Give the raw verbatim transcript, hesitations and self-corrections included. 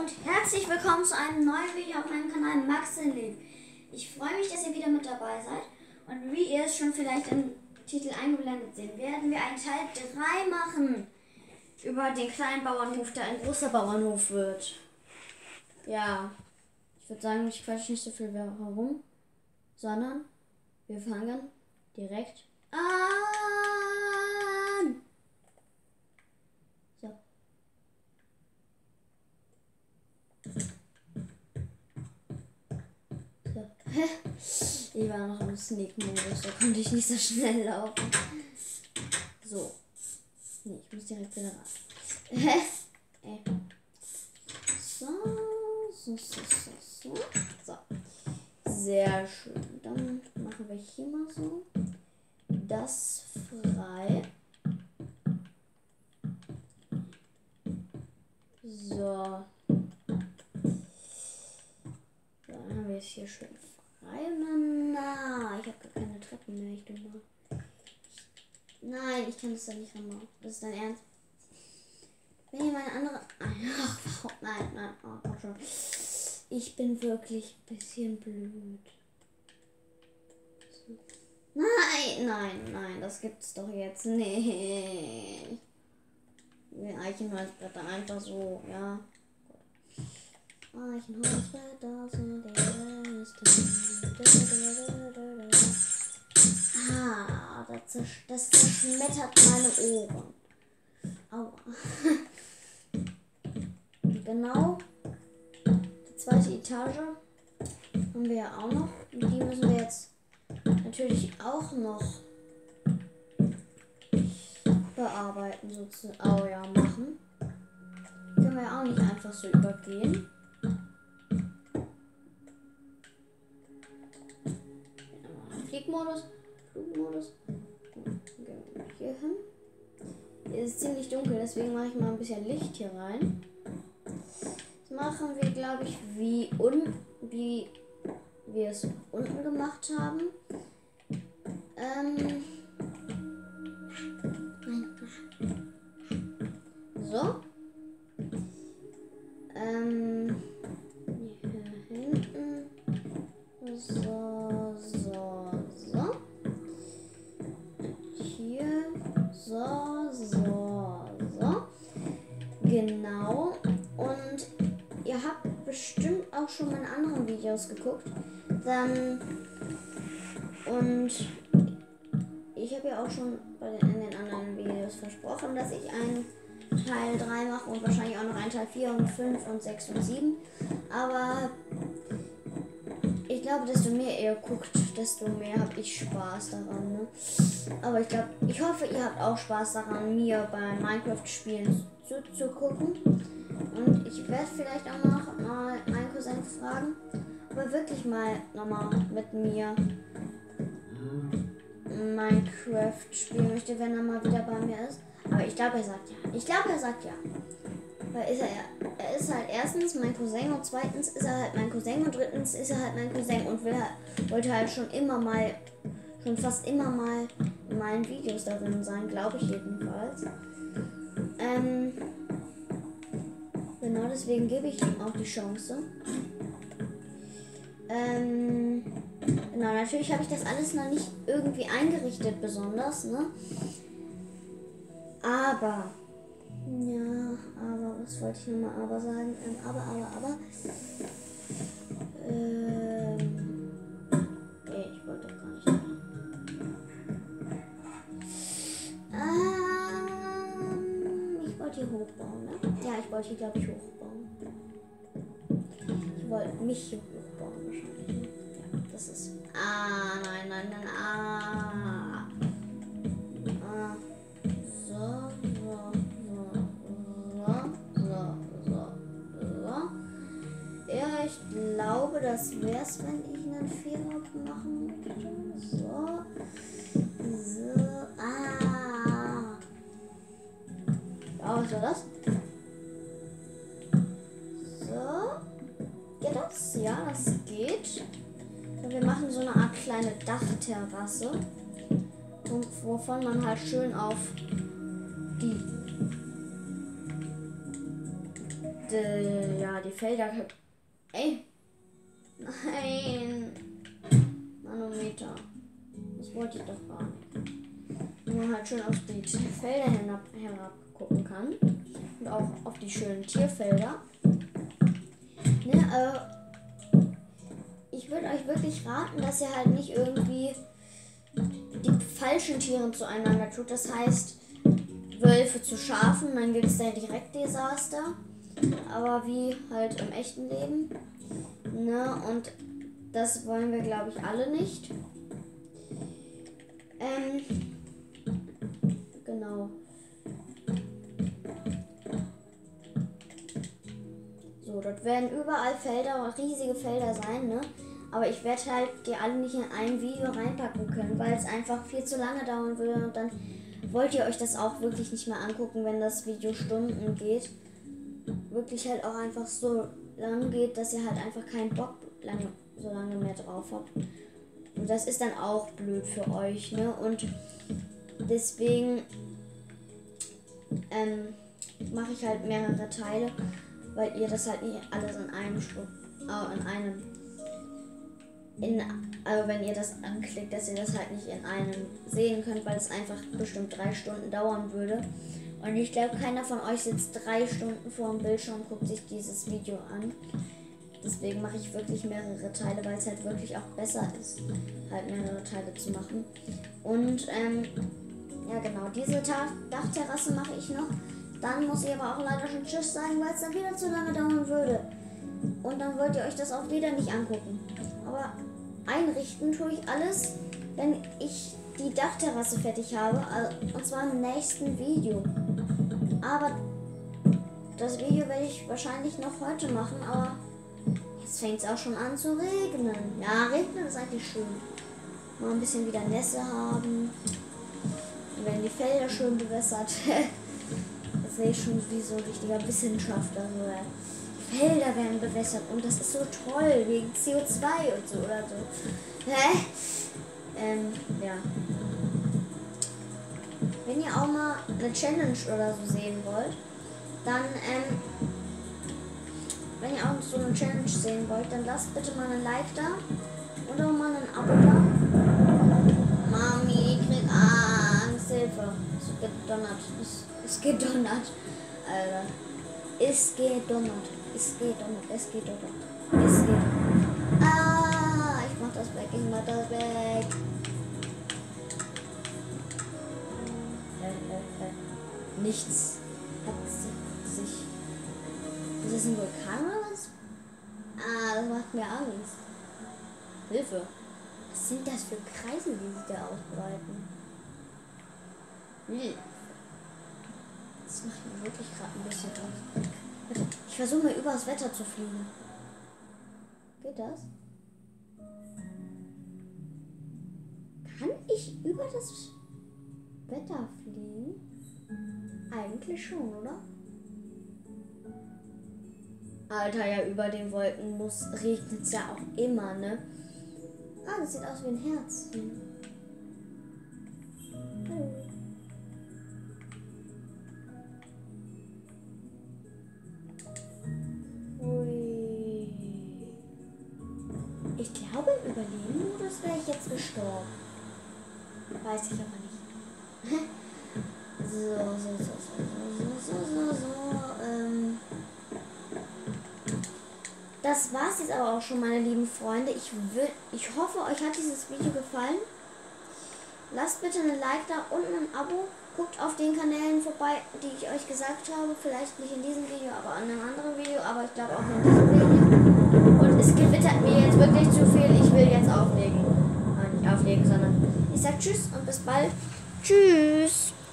und herzlich willkommen zu einem neuen Video auf meinem Kanal Max in Leben. Ich freue mich, dass ihr wieder mit dabei seid und wie ihr es schon vielleicht im Titel eingeblendet sehen, werden wir einen Teil drei machen über den kleinen Bauernhof, der ein großer Bauernhof wird. Ja, ich würde sagen, ich quatsche nicht so viel herum, sondern wir fangen direkt an. So. So. Ich war noch im Sneak-Modus, da konnte ich nicht so schnell laufen. So. Nee, ich muss direkt wieder raus. Ey. So, so, so, so, so. So. Sehr schön. Dann machen wir hier mal so. Das frei. So. Dann haben wir es hier schön frei. Na, ich habe gar keine Treppen mehr. Ich dumme. Nein, ich kann das da nicht ranmachen. Das ist dein Ernst. Wenn ihr meine andere. Ach, nein, nein. Oh, komm schon. Ich bin wirklich ein bisschen blöd. So. Nein, nein, nein. Das gibt's doch jetzt nicht. Wir Eichenholzbretter einfach so, ja. Eichenholzbretter sind die besten. Ah, das, zersch das zerschmettert meine Ohren. Aua. Genau. Die zweite Etage haben wir ja auch noch. Und die müssen wir jetzt natürlich auch noch bearbeiten, sozusagen. Oh ja, machen. Können wir ja auch nicht einfach so übergehen. Fliegmodus. Flugmodus. Gehen wir hier hin. Hier ist ziemlich dunkel, deswegen mache ich mal ein bisschen Licht hier rein. Das machen wir, glaube ich, wie, un wie wir es unten gemacht haben. Ähm. So. Ähm. Hier hinten. So, so, so. Hier. So, so, so. Genau. Und ihr habt bestimmt auch schon meine anderen Videos geguckt. Dann. Und ich habe ja auch schon bei den, in den anderen Videos versprochen, dass ich einen Teil drei mache und wahrscheinlich auch noch einen Teil vier und fünf und sechs und sieben. Aber ich glaube, desto mehr ihr guckt, desto mehr habe ich Spaß daran. Ne? Aber ich glaube, ich hoffe, ihr habt auch Spaß daran, mir beim Minecraft-Spielen zuzugucken. Und ich werde vielleicht auch noch mal meinen Cousin fragen, ob er wirklich mal nochmal mit mir Minecraft spielen möchte, wenn er mal wieder bei mir ist. Aber ich glaube, er sagt ja. Ich glaube, er sagt ja. Weil ist er, er ist halt erstens mein Cousin und zweitens ist er halt mein Cousin und drittens ist er halt mein Cousin und will, wollte halt schon immer mal, schon fast immer mal in meinen Videos darin sein, glaube ich jedenfalls. Ähm, genau deswegen gebe ich ihm auch die Chance. Ähm, genau, natürlich habe ich das alles noch nicht irgendwie eingerichtet besonders, ne? Aber, ja, aber, was wollte ich nochmal aber sagen? Ähm, aber, aber, aber, ähm, nee, ich wollte doch gar nicht. Ähm, ich wollte hier hochbauen, ne? Ja, ich wollte hier, glaube ich, hochbauen. Ich wollte mich hier hochbauen, wahrscheinlich, ne? Ja, das ist, ah, nein, nein, nein, ah, ah, so, so, so, so, so, so. Ja, ich glaube, das wär's, wenn ich einen Vierer machen würde. So. So. Ah. Ja, was war das? So. Geht das? Ja, das geht. Und wir machen so eine Art kleine Dachterrasse, wovon man halt schön auf die die, ja, die Felder. Ey! Nein! Manometer. Das wollte ich doch gar nicht. Wo man halt schön auf die Felder herab, herab gucken kann. Und auch auf die schönen Tierfelder. Ne, äh, ich würde euch wirklich raten, dass ihr halt nicht irgendwie die falschen Tiere zueinander tut. Das heißt, Wölfe zu Schafen, dann gibt es da direkt Desaster. Aber wie halt im echten Leben. Ne, und das wollen wir, glaube ich, alle nicht. Ähm, genau. So, dort werden überall Felder, riesige Felder sein, ne? Aber ich werde halt die alle nicht in ein Video reinpacken können, weil es einfach viel zu lange dauern würde und dann wollt ihr euch das auch wirklich nicht mehr angucken, wenn das Video Stunden geht. Wirklich halt auch einfach so lang geht, dass ihr halt einfach keinen Bock lange, so lange mehr drauf habt. Und das ist dann auch blöd für euch, ne? Und deswegen ähm, mache ich halt mehrere Teile, weil ihr das halt nicht alles in einem Stück, äh, in einem, in, also wenn ihr das anklickt, dass ihr das halt nicht in einem sehen könnt, weil es einfach bestimmt drei Stunden dauern würde. Und ich glaube, keiner von euch sitzt drei Stunden vor dem Bildschirm und guckt sich dieses Video an. Deswegen mache ich wirklich mehrere Teile, weil es halt wirklich auch besser ist, halt mehrere Teile zu machen. Und ähm, ja genau, diese Ta- Dachterrasse mache ich noch. Dann muss ich aber auch leider schon Tschüss sagen, weil es dann wieder zu lange dauern würde. Und dann wollt ihr euch das auch wieder nicht angucken. Aber einrichten tue ich alles, wenn ich die Dachterrasse fertig habe. Also, und zwar im nächsten Video. Aber das Video werde ich wahrscheinlich noch heute machen. Aber jetzt fängt es auch schon an zu regnen. Ja, regnen ist eigentlich schön. Mal ein bisschen wieder Nässe haben. Und wenn die Felder schön bewässert. Jetzt sehe ich schon wie so ein richtiger Wissenschaftler. So, ja. Die Felder werden bewässert und das ist so toll, wegen C O zwei und so oder so. Hä? Ähm, ja. Wenn ihr auch mal eine Challenge oder so sehen wollt, dann, ähm, wenn ihr auch so eine Challenge sehen wollt, dann lasst bitte mal ein Like da und auch mal ein Abo da. Mami, ich krieg Angst, Hilfe. Es gedonnert. Es, es gedonnert. Alter. Es gedonnert. Es gedonnert. Es gedonnert. Es gedonnert. Ah, ich mach das weg. Ich mach das weg. Äh, äh, äh. Nichts hat sich. Ist das ein Vulkan oder was? Ah, das macht mir Angst. Hilfe. Was sind das für Kreise, die sich da ausbreiten? Hm. Das macht mir wirklich gerade ein bisschen Angst. Ich versuche mal übers Wetter zu fliegen. Geht das? Kann ich über das Wetter fliegen? Eigentlich schon, oder? Alter, ja, über den Wolken muss regnet es ja auch immer, ne? Ah, das sieht aus wie ein Herz. Oh. Ui. Ich glaube, im Überleben-Modus wäre ich jetzt gestorben. Weiß ich aber nicht. so, so, so, so, so, so, so, so, ähm. Das war's jetzt aber auch schon, meine lieben Freunde. Ich, will, ich hoffe, euch hat dieses Video gefallen. Lasst bitte ein Like da und ein Abo. Guckt auf den Kanälen vorbei, die ich euch gesagt habe. Vielleicht nicht in diesem Video, aber in einem anderen Video. Aber ich glaube auch in diesem Video. Und es gewittert mir jetzt wirklich zu viel. Ich will jetzt auflegen. Ah, nicht auflegen, sondern ich sag Tschüss und bis bald. Tschüss.